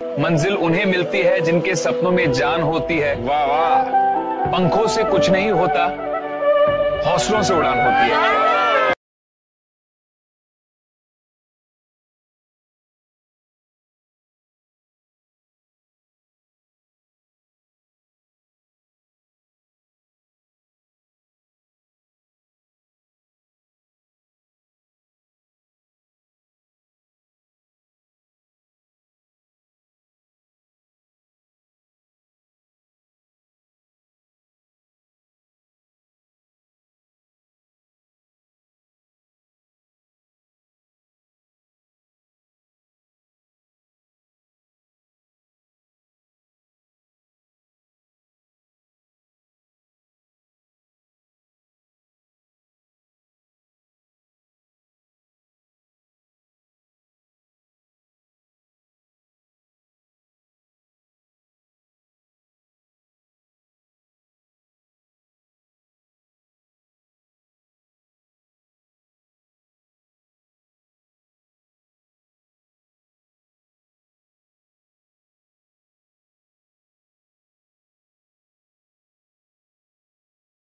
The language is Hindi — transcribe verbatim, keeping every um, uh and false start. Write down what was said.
मंजिल उन्हें मिलती है जिनके सपनों में जान होती है। वाह वाह। पंखों से कुछ नहीं होता, हौसलों से उड़ान होती है।